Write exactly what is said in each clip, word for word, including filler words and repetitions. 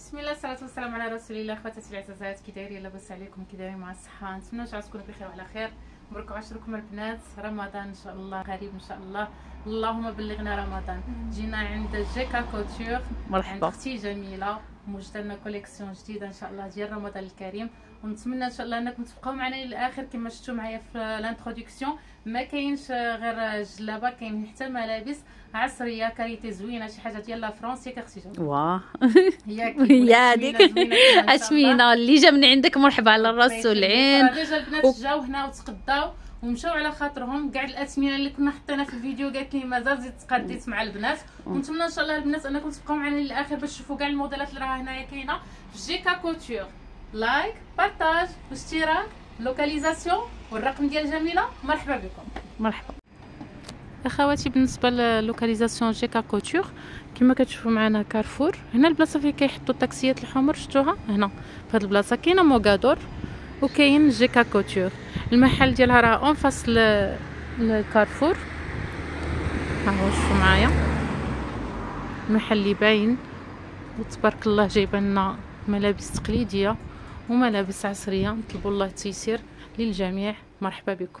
بسم الله والصلاه والسلام على رسول الله. خواتاتي العزازات، كي دايرين؟ لاباس عليكم؟ كي دايرين مع الصحه؟ نتمنى ان شاء الله تكونوا بخير وعلى خير. مبروك عشركم البنات، رمضان ان شاء الله قريب ان شاء الله، اللهم بلغنا رمضان. جينا عند جيكا كوتور، مرحبا اختي جميله، موجده لنا كوليكسيون جديده ان شاء الله ديال رمضان الكريم، ونتمنى ان شاء الله انكم تبقاو معنا للاخر. كما شفتوا معايا في الانتروداكسيون ما كاينش غير جلابه، كاين حتى ملابس عصريه كاريتي زوينه، شي حاجه ديال لا فرنسا. ياك اختي جميله؟ واه هي هذيك اشمينه اللي جا من عندك، مرحبا على الراس والعين. ديجا البنات جاو هنا وتقداو ومشاو على خاطرهم. كاع الاثمنه اللي كنا حطينا في الفيديو قالت لي مازال زيد تقديت مع البنات، ونتمنى ان شاء الله البنات انكم تبقاو معنا للاخر باش تشوفوا كاع الموديلات اللي راه هنايا كاينه في جيكا كوتور. لايك، بارطاج، اشتراك، لوكاليزاسيون والرقم ديال جميله. مرحبا بكم. مرحبا اخواتي. بالنسبه للوكاليزاسيون جيكا كوتور كما كتشوفوا معنا كارفور، هنا البلاصه فين كيحطوا التاكسيات الحمر، شفتوها هنا في هذه البلاصه كاينه موغادور وكاين جيكا كوتور. المحل ديالها راه اون فاس للكارفور، ها هو شوفوا معايا المحل اللي باين، وتبارك الله جايبه لنا ملابس تقليديه وملابس عصريه. نطلبوا الله التيسير للجميع. مرحبا بكم.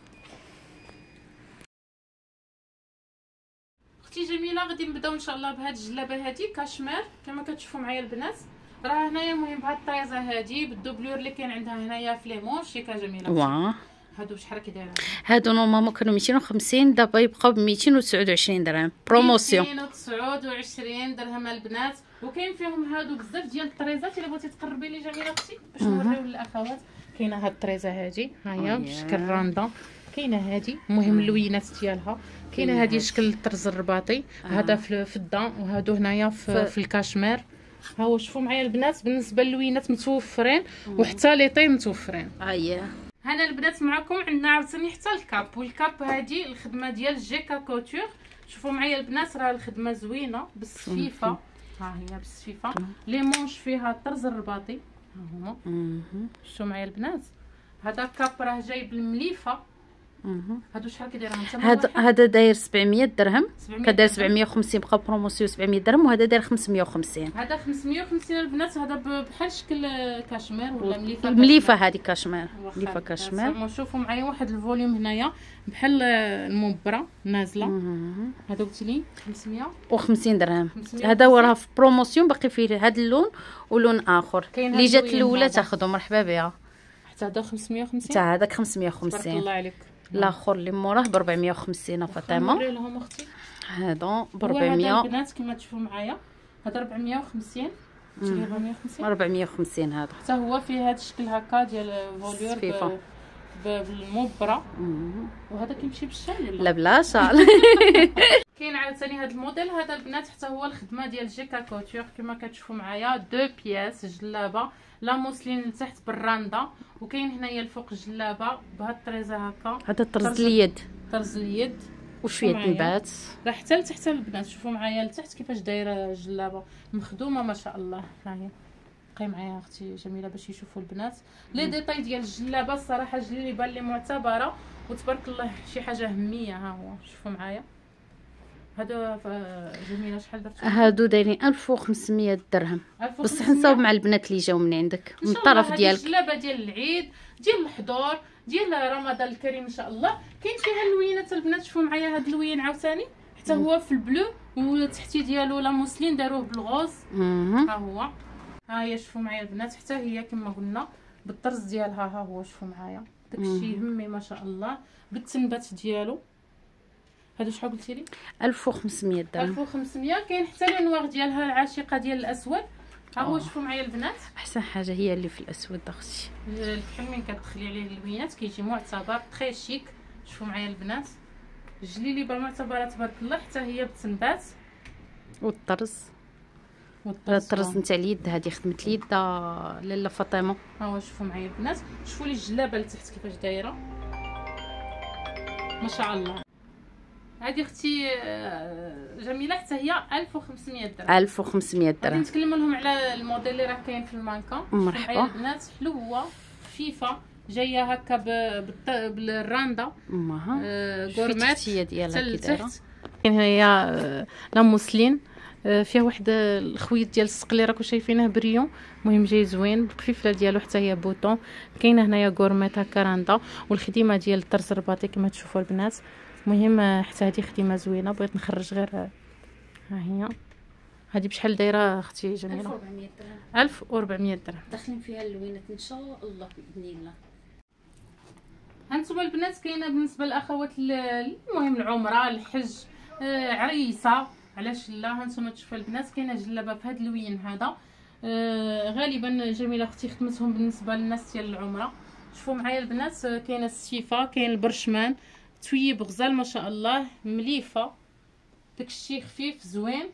اختي جميله، غادي نبداو ان شاء الله بهاد الجلابه هادي كاشمير كما كتشوفوا معايا البنات. راه هنايا المهم بهاد الطريزه هادي بالدوبلور اللي كاين عندها هنايا في ليمون شيكا جميله. واه هادو بشحال كيدايروا؟ هادو نورمالمون كانوا ميتين وخمسين، دابا يبقاو ب ميتين وتسعة وعشرين درهم بروموسيون. ميتين وتسعة وعشرين درهم البنات، وكاين فيهم هادو بزاف ديال الطريزات. الا بغيتي تقربي لي جميله اختي باش نوريو للاخوات. كاينه هاد الطريزه هادي ها هي بشكل راندا، كاينه هادي المهم اللوينات ديالها، كاينه هادي شكل الطرز الرباطي، هذا في الدان، وهادو هنايا في, في الكاشمير. ها هو شوفوا معايا البنات، بالنسبه للوينات متوفرين وحتى لي طي متوفرين. اييه هنا البنات معكم عندنا عاوتاني حتى الكاب، والكاب هادي الخدمه ديال جيكا كوتور. شوفوا معايا البنات راه الخدمه زوينه بالسفيفه، ها هي بالسفيفه، لي مونش فيها الطرز الرباطي ها هما. شوفوا معايا البنات هذا كاب راه جاي بالمليفه. هادو شحال كيدايرهم نتوما؟ هذا هذا داير سبعمية درهم، كداير سبعمية وخمسين، بقى بروموسيون سبعمية درهم، وهذا داير خمسمية وخمسين. هذا خمسمية وخمسين البنات، هذا بحال شكل كاشمير ولا مليفه؟ المليفه هذه كاشمير، مليفه كاشمير. شوفوا معايا واحد الفوليوم هنايا بحال المبره نازله. هذا قلت لي خمسمية وخمسين درهم. هذا هو راه في بروموسيون، باقي فيه هذا اللون ولون اخر. اللي جات الاولى تاخذوا مرحبا بها. حتى هذا خمسمية وخمسين، حتى هذاك خمسمية وخمسين. تبارك الله عليك. الاخر اللي موراه ب أربعمية وخمسين فاطمه. نوري لهم اختي هذا ب أربعمية. هذا البنات كما تشوفوا معايا هذا أربعمية وخمسين، أربعمية وخمسين أربعمية وخمسين. هذا حتى هو فيه هذا الشكل هكا ديال فوليور بالمبره. وهذا كيمشي بالشال ولا لا بلا شال؟ كاين عاوتاني هذا الموديل هذا البنات، حتى هو الخدمه ديال جيكا كوتور كما كتشوفوا معايا. دو بياس جلابه لا موسلين لتحت بالراندا، وكاين هنايا الفوق جلابه بهاد الطريزه هكا. هذا الطرز اليد، طرز اليد وشويه تنبات راه حتى لتحت البنات. شوفوا معايا لتحت كيفاش دايره جلابه مخدومه ما شاء الله. ها هي بقاي معايا اختي جميله باش يشوفوا البنات لي ديتاي ديال الجلابه. الصراحه جلي بان لي معتبره وتبارك الله شي حاجه هميه. ها هو شوفوا معايا هادو جميله. شحال درتو؟ هادو دايرين ألف وخمسمية درهم، بصح نصاوب مع البنات اللي جاو من عندك من الطرف ديالك. الجلابه ديال العيد ديال الحضور ديال رمضان الكريم ان شاء الله. كاين فيها اللوينات البنات. شوفوا معايا هاد اللوين عاوتاني حتى هو في البلو، والتحتي ديالو لا موسلين داروه بالغوز. ها هو ها هي شوفوا معايا البنات، حتى هي كما قلنا بالطرز ديالها. ها هو شوفوا معايا داكشي يهمي ما شاء الله بالتنبات ديالو. هادو شحال قلتي لي؟ ألف وخمسمية درهم. ألف وخمسمية. كاين حتى الانواع ديالها العاشقه ديال الاسود. ها هو شوفوا معايا البنات، احسن حاجه هي اللي في الاسود اختي. الكحل من كتدخلي عليه اللوينات كيجي معتبر تري شيك. شوفوا معايا البنات جليلي با معتبره تبارك الله، حتى هي بالتنبات والطرز. الطرز نتاع اليد هذه خدمه اليد لاله فاطمه. ها هو شوفوا معايا البنات، شوفوا لي الجلابه لتحت كيفاش دايره ما شاء الله. هذه اختي جميله حتى هي ألف وخمسمية درهم. ألف وخمسمية درهم. غادي نتكلموا لهم على الموديل اللي راه كاين في المانكا. مرحبا البنات حلوه خفيفه جايه هكا بالراندا امها غورمات ديالها كي دايره. كاين هي لا موسلين فيها واحد الخويط ديال السقلي راكم شايفينه بريون. المهم جاي زوين القفيفله ديالو حتى هي بوطون. كاينه هنايا غورميت هكا راندا والخدمه ديال الطرز الرباطي كما تشوفوا البنات. المهم حتى هذه خدمه زوينه بغيت نخرج غير ها هي. هذه بشحال دايره اختي جميله؟ ألف وأربعمية درهم. ألف وأربعمية درهم داخلين فيها اللوينات ان شاء الله باذن الله. هانتوما البنات كاينه بالنسبه للاخوات المهم العمره الحج آه عريسه علاش لا. هانتوما تشوفوا البنات كاينه جلابه بهذا اللوين هذا آه غالبا جميله اختي خدمتهم بالنسبه للناس ديال العمره. شوفوا معايا البنات كاينه السيفه كاين البرشمان تويب غزال ما شاء الله مليفه داكشي خفيف زوين.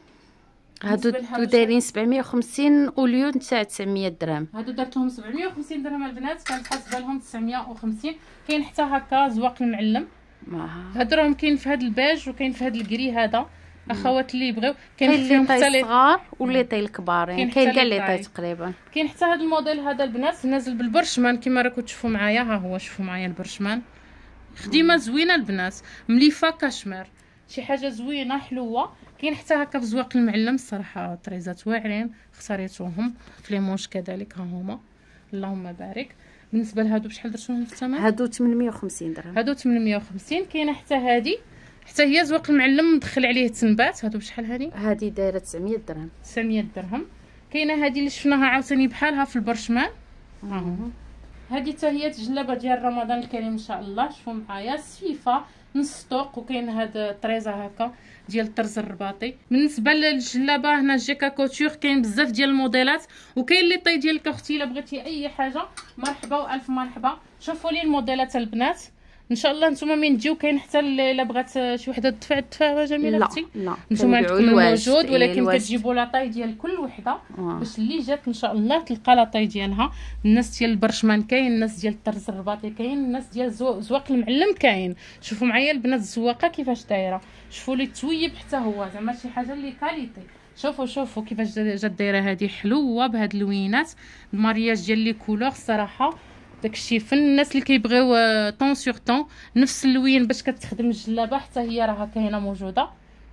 هادو دايرين سبعمية وخمسين اوليو تاع تسعمية درهم. هادو درتهم سبعمية وخمسين درهم البنات كانت حاسبه لهم تسعمية وخمسين. كاين حتى هكا زواق المعلم هادو راهم كاين في هاد الباج وكاين في هاد الكري هذا اخوات اللي يبغيو. كاين فيهم حتى لي صغار ولي طاي الكبار يعني كاين كاع لي طاي تقريبا. كاين حتى هاد الموديل هذا البنات نازل بالبرشمان كما راكم تشوفوا معايا. ها هو شوفوا معايا البرشمان خديمه زوينه البنات مليفه كاشمير شي حاجه زوينه حلوه. كاين حتى هكا في زواق المعلم الصراحه طريزات واعرين اختاريتوهم في لي مونش كذلك ها هما اللهم بارك. بالنسبه لهادو بشحال درتوهم في الثمن؟ هادو ثمنمية وخمسين درهم. هادو ثمنمية وخمسين. كاينه حتى هادي حتى هي زواق المعلم مدخل عليه تنبات. هادو بشحال هادي؟ هادي دايره تسعمية درهم. تسعمية درهم. كاينه هادي اللي شفناها عاوتاني بحالها في البرشمان ها هما. هادي حتى هي تجلبه ديال رمضان الكريم ان شاء الله. شوفوا معايا السيفه نص طوق وكاين هاد الطريزه هكا ديال الطرز الرباطي. بالنسبه للجلابه هنا جيكا كوتور كاين بزاف ديال الموديلات وكاين لي طاي ديالك اختي الا بغيتي اي حاجه مرحبا والف مرحبا. شوفوا لي الموديلات البنات ان شاء الله نتوما من تجيو. كاين حتى الا بغات شي وحده تدفع تدفع جميله اختي لا نتوما عندكم موجود ولكن كتجيبوا لا طاي ديال كل وحده باش اللي جات ان شاء الله تلقى لا طاي ديالها. الناس ديال البرشمان كاين الناس ديال الطرز الرباطي كاين الناس ديال زواق المعلم كاين. شوفوا معايا البنات الزواقه كيفاش دايره. شوفوا لي التويب حتى هو زعما شي حاجه اللي كاليتي. شوفوا شوفوا كيفاش جات دايره هذه حلوه بهاد اللوينات المارياج ديال لي كولور الصراحه داكشي فن. الناس اللي كيبغيو طون سور طون نفس اللوين باش كتخدم الجلابه حتى هي راها كاينه موجوده.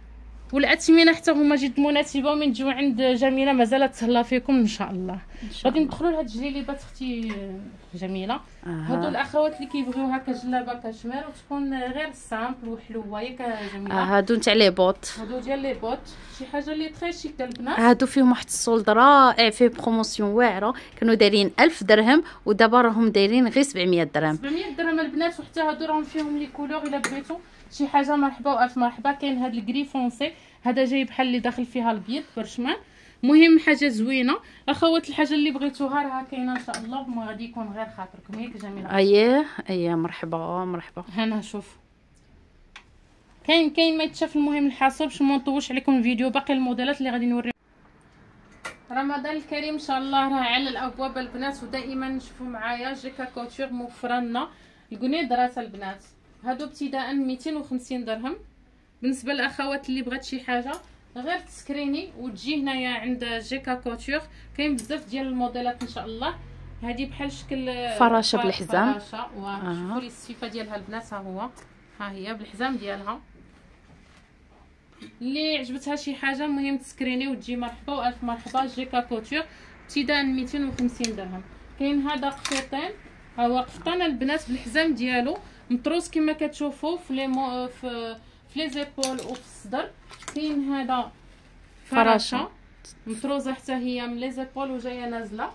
والاثمنه حتى هما جد مناسبه ومن تجيو عند جميله مازال تهلا فيكم ان شاء الله. غادي ندخلوا لهاد الجليبات اختي جميله. آه. هادو الاخوات اللي كيبغيو هكا جلابه كاشمير وتكون غير سامبل وحلوه ياك جميله. آه هادو تاع لي بوط. هادو ديال لي بوط شي حاجه اللي تري شيك البنات. هادو فيهم واحد السولد رائع فيه بروموسيون واعره كانوا دايرين ألف درهم ودابا راهم دايرين غير سبعمية درهم. سبعمية درهم البنات وحتى هادو راهم فيهم لي كولور الا بغيتو شي حاجه مرحبا والف مرحبا. كاين هاد الكري فونسي هذا جاي بحال اللي داخل فيها البيض برشمان. مهم حاجه زوينه اخوات الحاجه اللي بغيتوها راها كاينه ان شاء الله وما غادي يكون غير خاطركم ياك جميله. اييه اييه مرحبا مرحبا. هنا شوف كاين كاين ما يتشاف. المهم الحاصل باش ما نطولش عليكم الفيديو باقي الموديلات اللي غادي نوري. رمضان الكريم ان شاء الله راه على الابواب البنات ودائما نشوفوا معايا جيكا كوتور موفره لنا القنيدرات البنات. هادو ابتداء ميتين وخمسين درهم. بالنسبه للاخوات اللي بغات شي حاجه غير تسكريني وتجي هنايا عند جيكا كوتور كاين بزاف ديال الموديلات ان شاء الله. هذه بحال شكل فراشه بالحزام فراشه وشوفوا لي الصفه ديالها البنات. ها هو ها هي بالحزام ديالها. اللي عجبتها شي حاجه المهم تسكريني وتجي مرحبا والف مرحبا. جيكا كوتور ابتداء ميتين وخمسين درهم. كاين هذا قفيطين ها هو قفطان البنات بالحزام ديالو مطروس كما كتشوفوا في لي مو في في لي زيبول وفي الصدر. كاين هذا فراشه مطروزه حتى هي من لي زيبول وجايه نازله.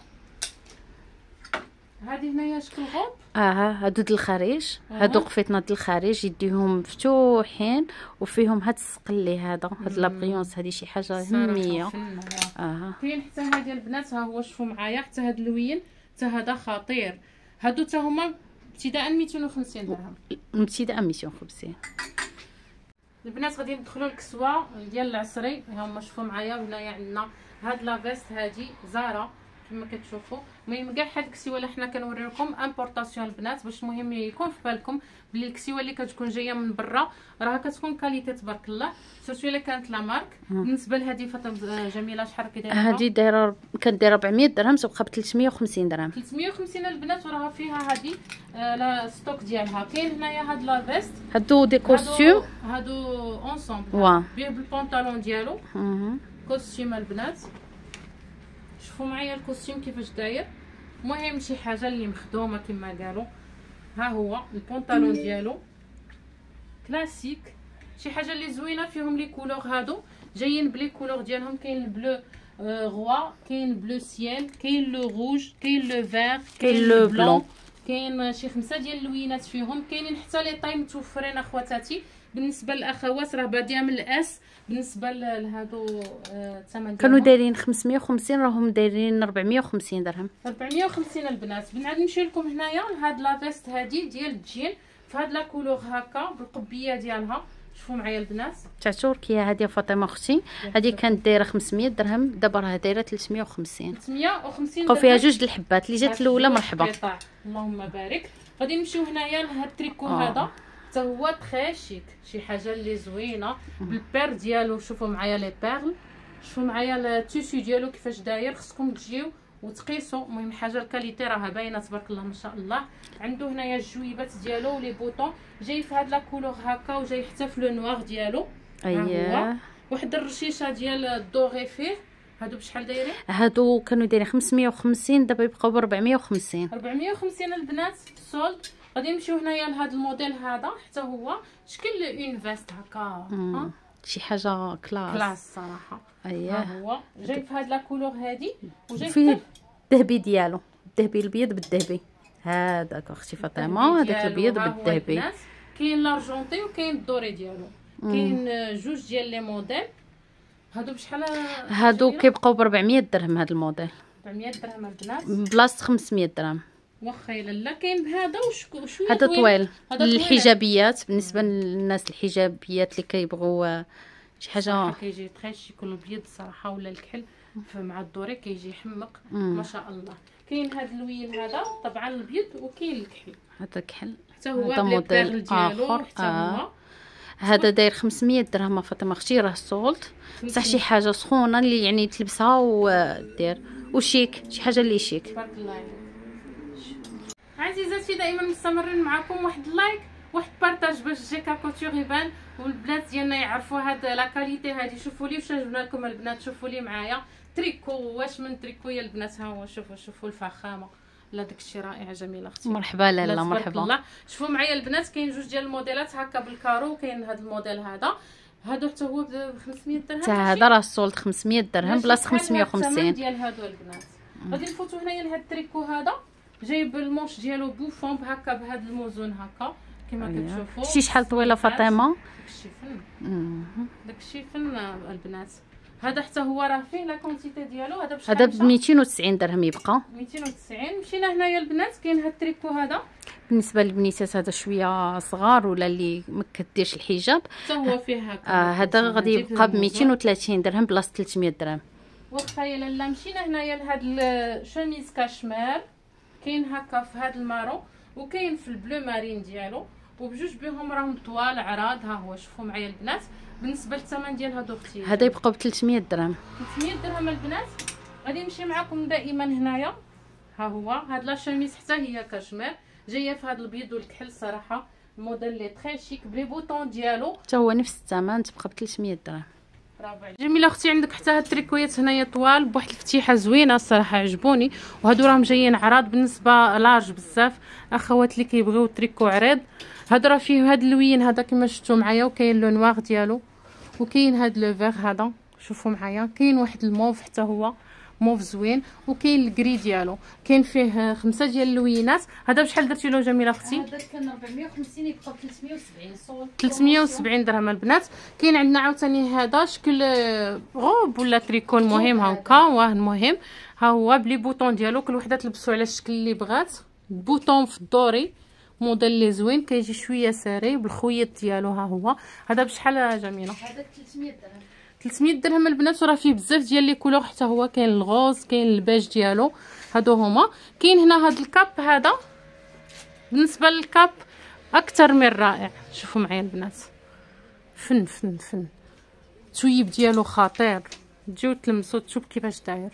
هذه هنايا شكل غوب اه هادو د الخارج. هادو قفيطنا د الخارج يديهم مفتوحين وفيهم هاد السقلي هذا هاد لابغيونس هذه شي حاجه هميه. اه كاين حتى هذه البنات ها هو شوفوا معايا حتى هاد اللوين حتى هذا خطير. هادو حتى هما ابتداء ميتين وخمسين درهم. ابتداء ميتين وخمسين. البنات غادي ندخلوا الكسوه ديال العصري. هما شوفوا معايا هنايا عندنا هاد لافيست هادي زارا كما كتشوفوا. المهم كاع هاد الكسوه اللي حنا كنوري لكم امبورطاسيون البنات باش المهم يكون في بالكم بلي الكسوه اللي كتكون جايه من برا راه كتكون كاليتي تبارك الله سورتو الا كانت لا مارك. بالنسبه لهذه فاطمه جميله شحال كدايره؟ هذه دايره كدايره أربعمية درهم تبقى ب ثلاثمية وخمسين درهم. ثلاثمية وخمسين البنات وراها فيها هذه آه لا ستوك ديالها. كاين هنايا هاد لا فيست هادو دي كوستيم هادو اونصومبل بيه بالبونطالون ديالو. كوستيم البنات. شوفوا معايا الكوستيم كيفاش داير. المهم شي حاجه اللي مخدومه كما قالوا. ها هو البونطالون ديالو كلاسيك، شي حاجه اللي زوينه فيهم لي كولور هادو جايين بلي كولور ديالهم. كاين البلو غوا، كاين بلو سيال، كاين لو روج، كاين لو فير، كاين لو بلون، كاين شي خمسه ديال اللوينات فيهم. كاينين حتى لي طاي متوفرين اخواتاتي. بالنسبه للاخوات راه باديه من الاس. بالنسبه لهادو الثمن كانوا دايرين خمسمية وخمسين، راهم دايرين ربعمية وخمسين درهم. ربعمية وخمسين البنات. بنعاد نمشي لكم هنايا لهاد لا فيست هادي ديال الجين فهاد لا كولور هكا بالقبيه ديالها. شوفوا معايا البنات تاع تركيا هذه فاطمه اختي. هذه كانت دايره خمسمية درهم، دابا راه دايره ثلاثمية وخمسين. ثلاثمية وخمسين بقاو فيها جوج د الحبات. اللي جات الاولى مرحبا. اللهم بارك. غادي نمشيو هنايا لهاد التريكو هذا حتى هو تري شيك، شي حاجه اللي زوينه بالبير ديالو. شوفوا معايا لي بيرل، شوفوا معايا التيسو ديالو كيفاش داير. خصكم تجيو وتقيسوا. المهم حاجه الكاليتي راها باينه تبارك الله ما شاء الله. عنده هنايا الجويبات ديالو ولي بوطون جاي في هاد لا كولور هكا، وجاي حتى في لو نوار ديالو. اييه واحد الرشيشه ديال الدوغي فيه. هادو بشحال دايرين؟ هادو كانوا دايرين خمسمية وخمسين، دابا يبقاو ب ربعمية وخمسين. ربعمية وخمسين البنات سولد. غادي نمشيو هنايا لهاد الموديل هذا حتى هو شكل اون فيست هكا. ها شي حاجه كلاس كلاس صراحه. اييه ها هو جاي في هاد لا كولور هادي وجاي فيه الذهبي ديالو، الذهبي الابيض بالذهبي. هذاك اختي فاطمه، هذاك الابيض بالذهبي. كاين لارجونتي وكاين الدوري ديالو. كاين جوج ديال لي موديل. هادو بشحال؟ هادو كيبقاو ب ربعمية درهم. هاد الموديل ربعمية درهم البنات بلاصه خمسمية درهم. واخا لا كاين بهذا وشويه هذا طويل للحجابيات. بالنسبه للناس الحجابيات اللي كيبغوا شي حاجه كيجي تري شي كل ابيض الصراحه ولا الكحل مع الدوري كيجي يحمق ما شاء الله. كاين هذا اللوين هذا طبعا الابيض وكاين الكحل. هذا الكحل حتى هو موديل اخر حتى هو. هذا داير خمسمية درهم فاطمه اختي، راه سولت بصح شي حاجه سخونه اللي يعني تلبسها ودير وشيك، شي حاجه اللي شيك تبارك الله. عزيزاتي دائما مستمرين معكم. واحد اللايك واحد بارطاج باش جيكا كوتور يبان والبنات ديالنا يعرفوا هاد لا كاليتي هادي. شوفوا لي واش عجبنا لكم البنات. شوفوا لي معايا تريكو واش من تريكو يا البنات. ها هو شوفوا شوفوا الفخامه. لا داكشي رائع جميل اختي. مرحبا لاله مرحبا. الله. شوفوا معايا البنات كاين جوج ديال الموديلات هكا بالكارو. كاين هذا الموديل هذا هادو حتى هو ب خمسمية درهم. حتى هذا راه سولت خمسمية درهم بلاصه خمسمية وخمسين ديال هادو البنات. غادي نفوتوا هنايا لهاد التريكو هذا جايب المونش ديالو بوفون هكا بهذا الموزون هكا كما كتشوفوا. شتي شحال طويله فاطمه؟ داكشي فن. داكشي فن البنات. هذا حتى هو راه فيه لا كونتيتي ديالو. هذا بشحال؟ هذا ب ميتين وتسعين درهم يبقى. ميتين وتسعين. مشينا هنايا البنات كاين هاد التريكو هذا بالنسبه للبنيتات هذا شويه صغار ولا اللي ما كديرش الحجاب حتى هو فيه هكا. آه هذا غادي يبقى ب ميتين وثلاثين درهم بلاصه ثلاثمية درهم. واخا يا لاله مشينا هنايا لهاد الشميز كاشمير. كاين هكا في هاد المارو وكاين في البلو مارين ديالو وبجوج بهم راهم طوال عراض. ها هو شوفوا معايا البنات. بالنسبه للثمن ديال هادو اختي هذا يبقى ب ثلاثمية درهم. ثلاثمية درهم البنات. غادي نمشي معكم دائما هنايا. ها هو هاد لا شميز حتى هي كاشمير جايه في هاد البيض والكحل صراحه. الموديل لي تري شيك بلي بوطون ديالو حتى هو نفس الثمن تبقى ب ثلاثمية درهم. جميله اختي. عندك حتى هاد التريكويات هنايا طوال بواحد الفتيحه زوينه الصراحه عجبوني. وهادو راهم جايين عراض بالنسبه لارج بزاف. اخوات اللي كيبغيو تريكو عريض هادو راه فيه هاد اللوين هذا كما شفتوا معايا وكاين لو نوار ديالو وكاين هاد لو فيغ هذا. شوفوا معايا كاين واحد الموف حتى هو موف زوين وكاين الكري ديالو. كاين فيه خمسه ديال اللوينات. هذا بشحال درتي له جميله اختي؟ هذا كان ربعمية وخمسين يبقى ب ثلاثمية وسبعين صول ثلاثمية وسبعين درهم البنات. كاين عندنا عاوتاني هذا شكل غوب ولا تريكو. المهم هكا واه المهم ها هو بلي بوطون ديالو كل وحده تلبسو على الشكل اللي بغات. بوطون في الدوري موديل لي زوين كيجي شويه ساري بالخيط ديالو. ها هو هذا بشحال جميله؟ هذا ثلاثمية درهم. ثلاثمية درهم البنات. وراه فيه بزاف ديال لي كولور حتى هو كاين الغوز كاين البيج ديالو. هادو هما. كاين هنا هاد الكاب هذا بالنسبه للكاب اكثر من رائع. شوفوا معايا البنات فن فن فن. التويب ديالو خطير. تجيو تلمسوا تشوف كيفاش داير.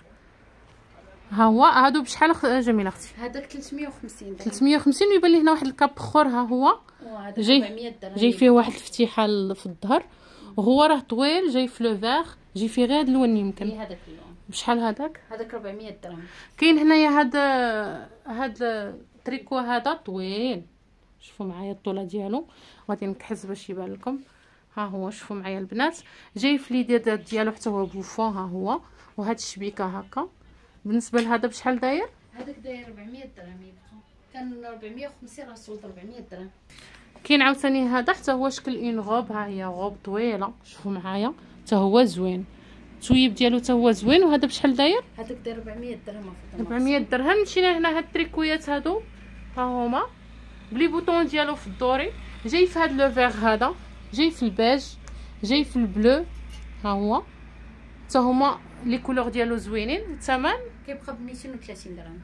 ها هو هادو بشحال جميله اختي؟ هذاك ثلاثمية وخمسين درهم. ثلاثمية وخمسين. ويبان لي هنا واحد الكاب اخر. ها هو جاي جاي فيه واحد الفتيحه في الظهر وهو راه طويل جاي في لو فيغ جي فيه غير هاد اللون يمكن. هي هذاك اللون. بشحال هذاك؟ هذاك ربعمية درهم. كاين هنايا هاد هاد التريكو هذا طويل، شوفوا معايا الطوله ديالو، غادي نكحز باش يبان لكم. ها هو شوفوا معايا البنات، جاي في ليدير ديالو حتى هو بوفون. ها هو وهاد الشبيكه هكا. بالنسبه لهذا بشحال داير؟ هذاك داير ربعمية درهم يبقى، كان ربعمية وخمسين راه سولد ربعمية درهم. كاين عاوتاني هذا حتى هو شكل اون غوب. ها هي غوب طويله، شوفوا معايا حتى هو زوين، التويب ديالو حتى هو زوين. وهذا بشحال داير؟ هذاك داير ربعمية درهم. ربعمية درهم. مشينا هنا هاد التريكويات هادو، ها هما بلي بوطون ديالو في الدوري، جاي في هاد لو فيغ هذا، جاي في البيج، جاي في البلو. ها هو حتى هما لي كولور ديالو زوينين. الثمن كيبقى ب ميتين وثلاثين درهم.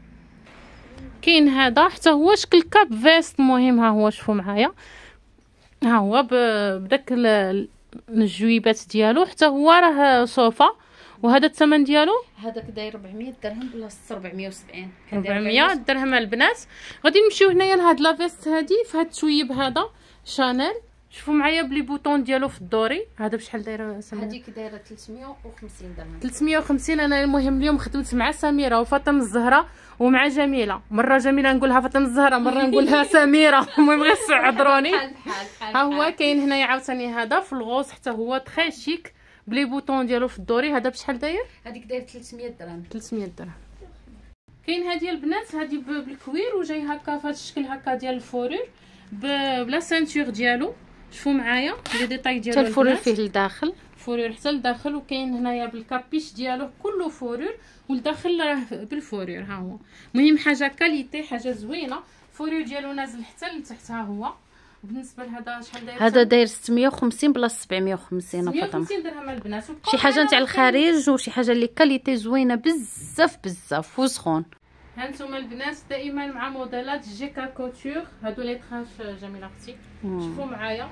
كاين هذا حتى هو شكل كاب فيست مهم. ها هو شوفوا معايا، ها هو بداك الجويبات ديالو، حتى هو راه صوفا. وهذا الثمن ديالو هذاك داير ربعمية درهم بلاصه ربعمية وسبعين. ربعمية درهم البنات. غادي نمشيو هنايا لهاد لا فيست هادي في هاد التويب هذا شانيل. شوفوا معايا بلي بوطون ديالو في الدوري. هذا بشحال دايره سميره؟ هذيك دايره ثلاثمية وخمسين درهم. ثلاثمية وخمسين. انا المهم اليوم خدمت مع سميره وفاطمه الزهراء ومع جميله. مره جميله نقولها فاطمه الزهراء، مره نقولها سميره. المهم غير عذروني. ها هو كاين هنايا عاوتاني هذا في الغوص، حتى هو تري شيك بلي بوطون ديالو في الدوري. هذا بشحال داير؟ هذيك داير ثلاثمية درهم. ثلاثمية درهم. كاين هذه البنات، هذه بالكوير وجاي هكا في هذا الشكل هكا ديال الفورور بلا سانتور ديالو. شوفوا معايا لي ديتاي ديالو، حتى الفورور فيه لداخل، فورور حتى لداخل. وكاين هنايا بالكابيش ديالو كله فورور، والداخل راه بالفورور. ها هو مهم حاجه كاليتي، حاجه زوينه. الفورور ديالو نازل حتى لتحت. ها هو بالنسبه لهذا شحال داير؟ هذا داير ستمية وخمسين بلاصه سبعمية وخمسين ستمية وخمسين درهم البنات. شي حاجه نتاع الخارج وشي حاجه اللي كاليتي زوينه بزاف بزاف وسخون. هانتوما البنات دائما مع موديلات جيكا كوتور. هادو لي ترانش جميله اختي، شوفوا معايا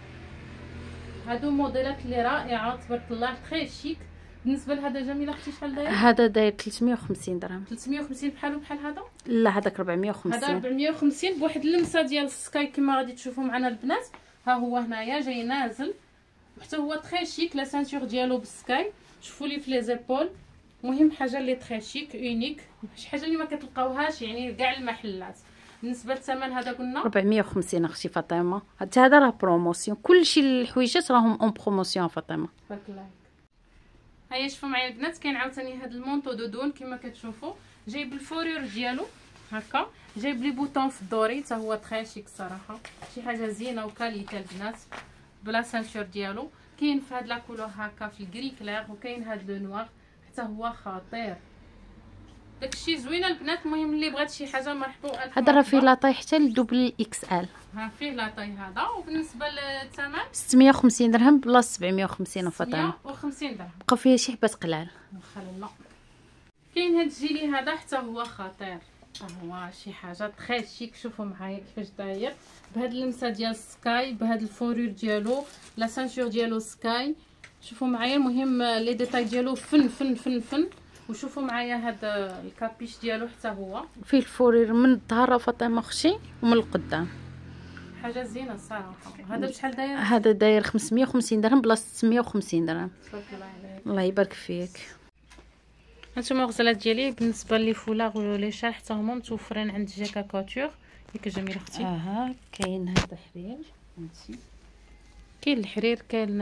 هادو موديلات اللي رائعه تبارك الله، تري شيك. بالنسبه لهذا جميله اختي شحال داير؟ هذا داير ثلاثمية وخمسين درهم. ثلاثمية وخمسين بحالو بحال هذا؟ لا هذاك ربعمية وخمسين. هذا ربعمية وخمسين بواحد اللمسه ديال السكاي كما غادي تشوفوا معنا البنات. ها هو هنايا جاي نازل، وحتى هو تري شيك. لا سانتور ديالو بالسكاي، شوفوا لي في لي زيبول. مهم حاجه اللي تري شيك اونيك، شي حاجه اللي ما كتلقاوهاش يعني كاع المحلات. بالنسبه للثمن هذا قلنا ربعمية وخمسين اختي فاطمه. حتى هذا راه بروموسيون، كلشي الحويجات راهم اون بروموسيون فاطمه. بارك الله. هيا شوفوا معايا البنات، كاين عاوتاني هذا المونطو دودون كما كتشوفوا، جايب الفورور ديالو هكا، جايب لي بوطون في الدوري، حتى هو تري شيك الصراحه، شي حاجه زينه وكاليتي البنات بلا سانشور ديالو. كاين في هاد لا كولور هكا في الكري كلير، وكاين هاد لو نوار حتى هو خطير. داكشي زوينه البنات. المهم اللي بغات شي حاجه مرحبا. هذا راه فيه لاطاي حتى لدوبل اكس ال. ها فيه لاطاي هذا. وبالنسبه للثمن ستمية وخمسين درهم بلاصه سبعمية وخمسين فاطمه. ستمية وخمسين درهم. بقى فيه شي حبات قلال. خلينا. كاين هاد الجيلي هذا حتى هو خطير، هو شي حاجه تري شيك. شوفوا معايا كيفاش داير بهاد اللمسه ديال سكاي، بهاد الفورور ديالو، لا سانشور ديالو سكاي. شوفوا معايا المهم لي ديتاي ديالو فن فن فن فن. وشوفوا معايا هذا الكابيش ديالو حتى هو فيه الفورير من الظهر فاطمه اختي ومن القدام، حاجه زينه الصراحه. هذا بشحال داير؟ هذا داير خمسمية وخمسين درهم بلاصه ستمية وخمسين درهم. تبارك الله عليك، الله يبارك فيك. هانتوما الغزالات ديالي بالنسبه لي فولاغ ولي شال حتى هما متوفرين عند جيكا كوتور. ياك جميله اختي. اها كاين هذا حرير، فهمتي، كاين الحرير، كاين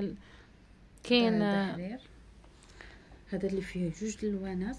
كاين هذا حرير، هذا اللي فيه جوج الوانات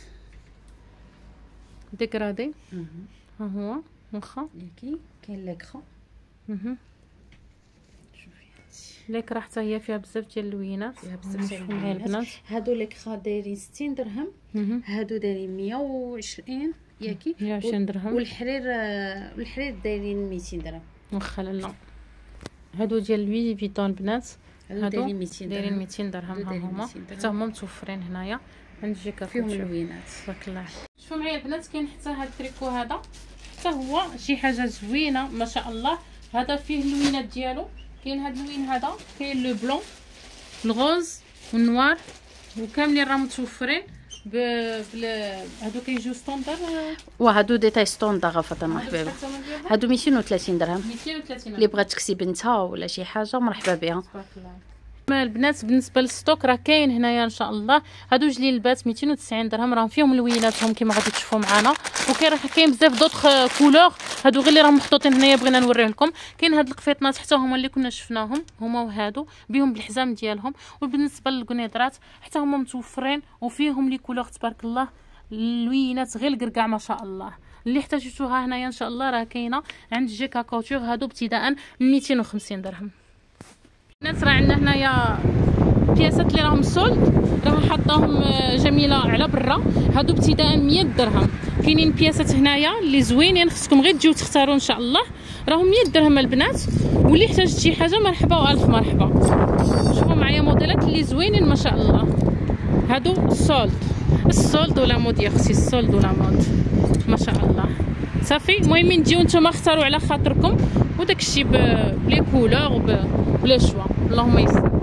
ديكرادي. ها هو واخا ياكي. كاين لاكرا. اها شوفي ليكرا حتى هي فيها بزاف ديال اللوينات، فيها بزاف ديال البنات. الوانات. هادو لاكرا دايرين ستين درهم، هادو دايرين مية وعشرين ياكي، مية وعشرين درهم. والحرير والحرير دايرين ميتين درهم. واخا لالا هادو ديال لوي فيتون البنات، هادو دايرين ميتين درهم. دايرين ميتين درهم. ها هما حتى هما متوفرين هنايا عند جيكا فيهم كوتور. اللوينات تبارك الله. شوفوا معايا البنات، كاين حتى هاد التريكو هذا حتى هو شي حاجه زوينه ما شاء الله. هذا فيه اللوينات ديالو، كاين هاد اللوين هذا، كاين لو بلون، الغوز والنوار، وكاملين راه متوفرين ب هادو كيجيو ستوندار. وهادو ديتاي ستوندار فاطمه حبيبه. هادو ميتين وثلاثين درهم. ميتين وثلاثين اللي بغات تكسي بنتها ولا شي حاجه مرحبا بها. تبارك الله. البنات بالنسبه للستوك راه كاين هنايا ان شاء الله. هادو جليلبات ميتين وتسعين درهم، راهم فيهم لويناتهم كما غادي تشوفوا معنا. وكاين راه كاين بزاف دوطخ كولور، هادو غير اللي راهم محطوطين هنايا بغينا نوريه لكم. كاين هاد القفيطنات حتى هما اللي كنا شفناهم، هما وهادو بهم بالحزام ديالهم. وبالنسبه للكنيدرات حتى هما متوفرين وفيهم لي كولور تبارك الله، اللوينات غير الكركاع ما شاء الله. اللي احتاجتوها هنايا ان شاء الله راه كاينه عند جيكا كوتور، هادو ابتداء من ميتين وخمسين درهم. الناس راه عندنا هنايا بياسات اللي راهم سولد، راه حاطاهم جميله على برا، هادو ابتداء مية درهم. كاينين بياسات هنايا اللي زوينين، خصكم غير تجيو تختاروا ان شاء الله، راهم مية درهم البنات. واللي احتاجت شي حاجه مرحبا والف مرحبا. شوفوا معايا موديلات اللي زوينين ما شاء الله. هادو السولد، السولد ولا مود يا اختي، السولد ولا مود ما شاء الله. صافي المهم تجيو نتوما اختاروا على خاطركم، وداك الشيء بلي كولور بلي شوا. اللهم يسر.